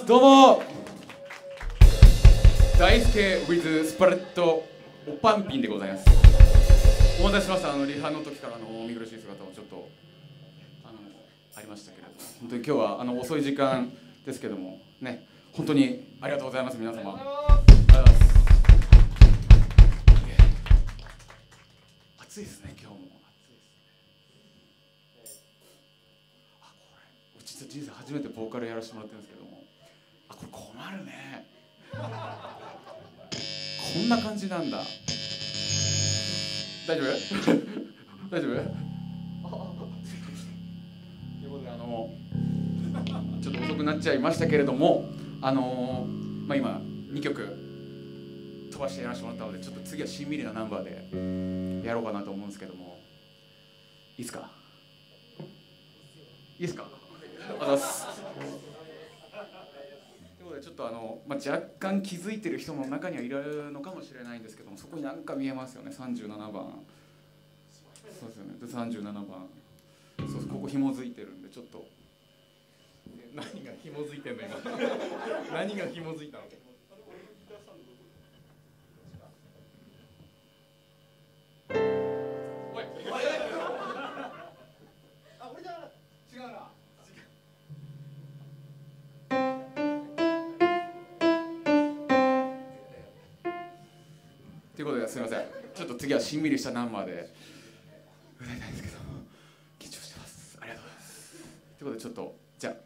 どうも大輔 with スパレットおパンピンでございます。お待たせしました。リハの時から見苦しい姿もちょっとありましたけれども、本当に今日は遅い時間ですけどもね、本当にありがとうございます。皆様ありがとうございます。暑いですね、今日も暑いです。これ実は人生初めてボーカルやらせてもらってるんですけども、これ困るね。こんな感じなんだ。大丈夫大丈夫ということでちょっと遅くなっちゃいましたけれども、今2曲飛ばしてやらせてもらったので、ちょっと次はしんみりなナンバーでやろうかなと思うんですけども、いいですか？いいですか？ありがとうございます。ということでちょっと若干気づいてる人も中にはいるのかもしれないんですけども、そこになんか見えますよね。37番。そうですよね。で37番。そうここ紐づいてるんで、ちょっと何が紐づいてんの今何が紐づいたの？ 俺じゃ違うな。ということですみません、ちょっと次はしんみりしたナンバーで歌いたいんですけど緊張してます。ありがとうございます。ということでちょっとじゃあ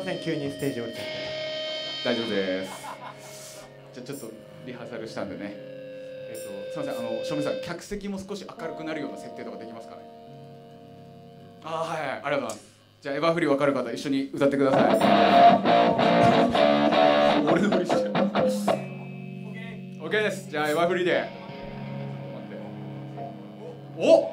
せん、急にステージ降りちゃって。 大丈夫です。じゃあちょっとリハーサルしたんでね。すみません、照明さん、客席も少し明るくなるような設定とかできますかね。はい、ありがとうございます。じゃあエヴァーフリー分かる方一緒に歌ってください。俺のふりしてる。OK です。じゃあエヴァーフリーで。お。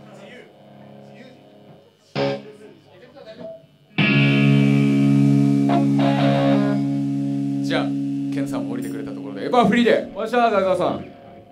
じゃあケンさんも降りてくれたところでエヴァーフリーでお願いします。大沢さん。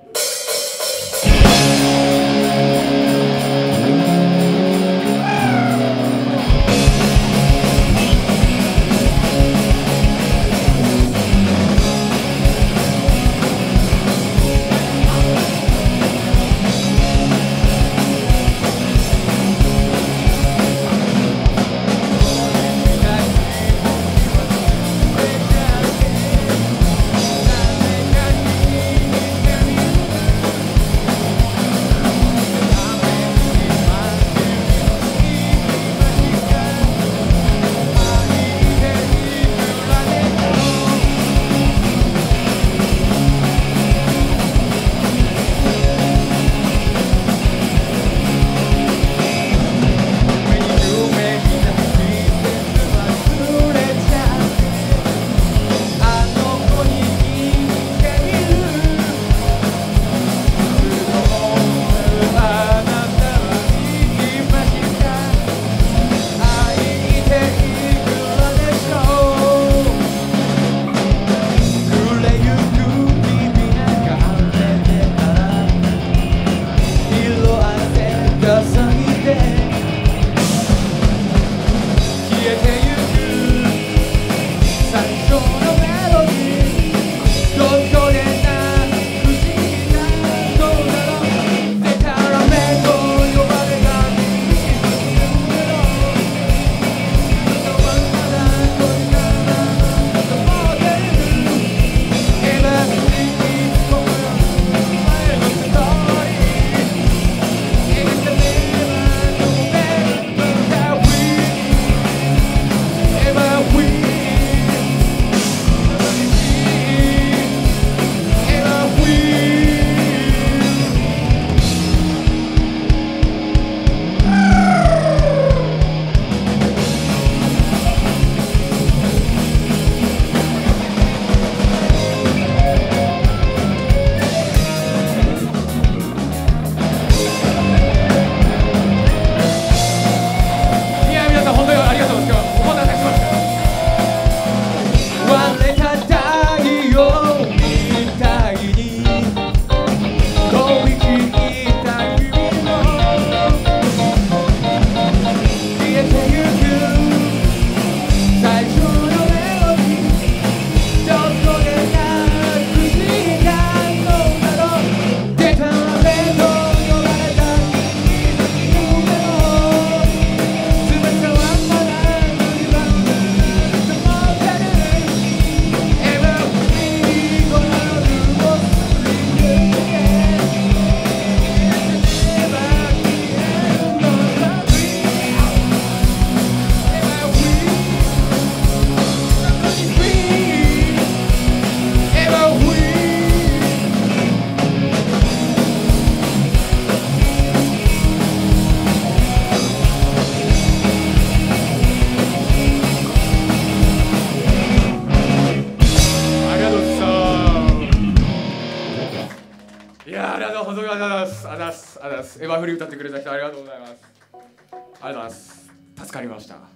エヴァフリー歌ってくれた人ありがとうございます。ありがとうございます。助かりました。はい。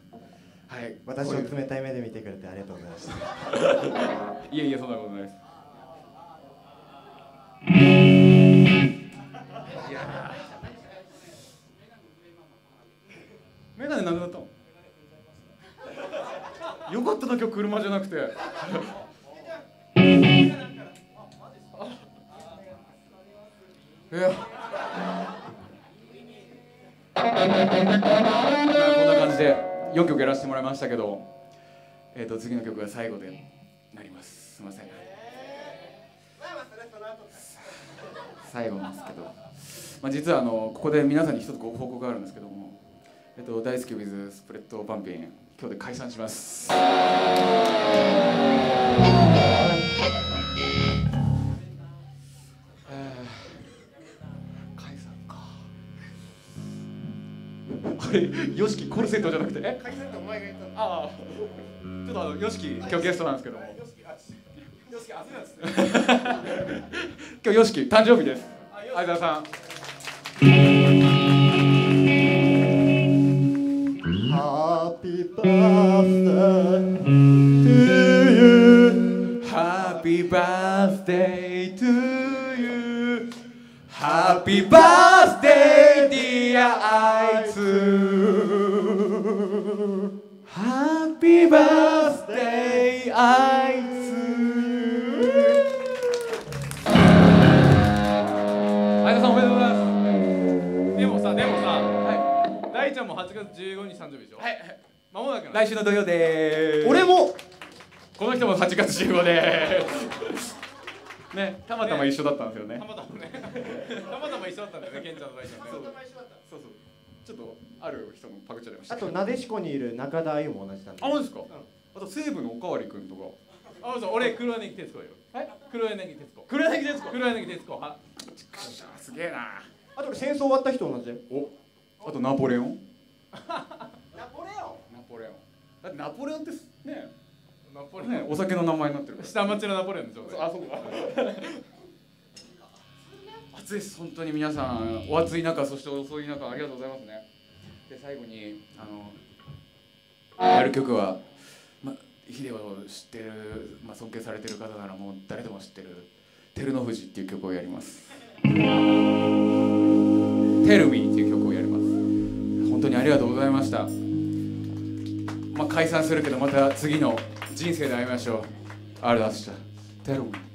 私を冷たい目で見てくれてありがとうございました。 いえいえ、そんなことないです。いやメガネなんでだったの？よかったな、今日車じゃなくて。いや。こんな感じで4曲やらせてもらいましたけど、次の曲が最後でなります。すみません。最後なんですけど、実はここで皆さんに一つご報告があるんですけども、大好き with スプレッドパンピン今日で解散します。解散か。あれ、ヨシキコルセットじゃなくて、 解散ってお前が言ったの。 ああ、ちょっとヨシキ今日ゲストなんですけども。 よしき、あずなんですね。 今日ヨシキ誕生日です。相沢さん。 Happy birthday to you. Happy birthday to you. Happy birthday dear あいつ。Happy birthday あいつ。相田さんおめでとうございます。 でもさ、 は大ちゃんも8月15日誕生日でしょ。 い。はい。 間もなくな。 来週の土曜でーす。 俺もこの人も8月15でーす。ね、たまたま一緒だったんですよね。 たまたまね。たまたま一緒だったんだよね、ケンちゃんと大ちゃんね。 そうそう。ちょっとある人のパクっちゃいました。 あとなでしこにいる中田あゆも同じなんで。 あ、マジですか。あと西武のおかわりくんとか。 あ、そう、俺黒柳徹子よ。 はい。 黒柳徹子。 黒柳徹子。 黒柳徹子。は。 すげえな。 あと俺戦争終わった人同じだよ。 お。あとナポレオン。 ナポレオン。 ナポレオン。だってナポレオンってね。 ナポレオン。 ね、お酒の名前になってる。 下町のナポレオンでしょ。 あ、そうか。暑いです。本当に皆さんお暑い中、そして遅い中ありがとうございますね。で最後にやる曲は、ヒデを知ってる、尊敬されてる方ならもう誰でも知ってる照ノ富士っていう曲をやります。Tell Me っていう曲をやります。本当にありがとうございました。解散するけどまた次の人生で会いましょう。ありがとうございました。Tell Me。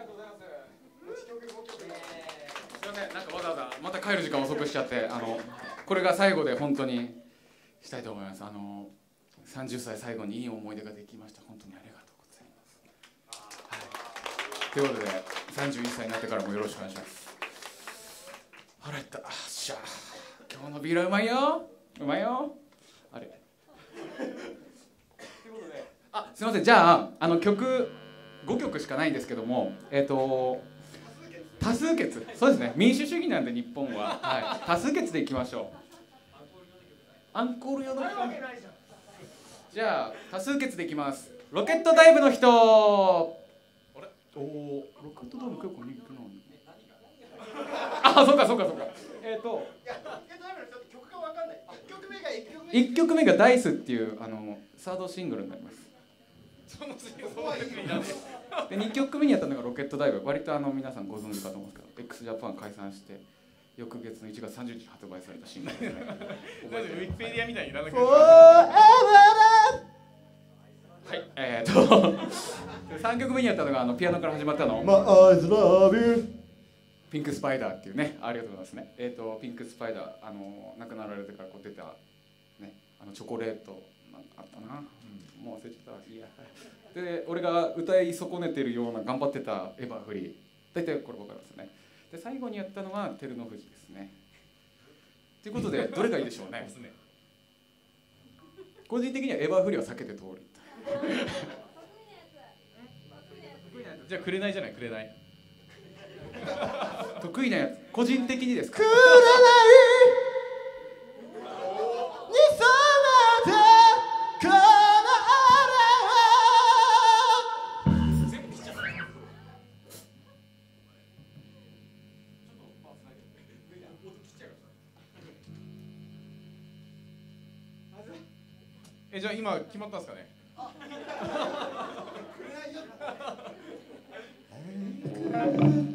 とうございます。すみません、なんかわざわざまた帰る時間遅くしちゃって、これが最後で本当にしたいと思います。30歳最後にいい思い出ができました。本当にありがとうございます。はい、ということで31歳になってからもよろしくお願いします。腹減った。しゃあ、今日のビールはうまいよ。うまいよ。あれ。ということで、すみません。じゃあ曲5曲しかないんですけども、多数決。そうですね。民主主義なんで日本は、はい、多数決でいきましょう。アンコール用の。じゃあ多数決でいきます。ロケットダイブの人。あれ、おお、ロケットダイブ結構人気なのに。そうか。1曲目がダイスっていうサードシングルになります。で2曲目にやったのがロケットダイブ。割と皆さんご存知かと思うんですけど、 x ジャパン解散して翌月の1月30日に発売されたシングルですね。 ウィキペディアみたいにいらなくて。 はい、3曲目にやったのがピアノから始まったの。ピンクスパイダーっていうね、ありがとうございますね。ピンクスパイダー、亡くなられてから出たね、チョコレートあったな、もう忘れちゃった。いや、で俺が歌い損ねてるような頑張ってたエヴァフリー、大体これ分かりますね。で最後にやったのは照ノ富士ですね。ということでどれがいいでしょうね。個人的にはエヴァフリーは避けて通り。 じゃあくれないじゃない、くれない。 得意なやつ、個人的にですか。 くれないに染めてこのじゃあ今決まったんですかね。 俺は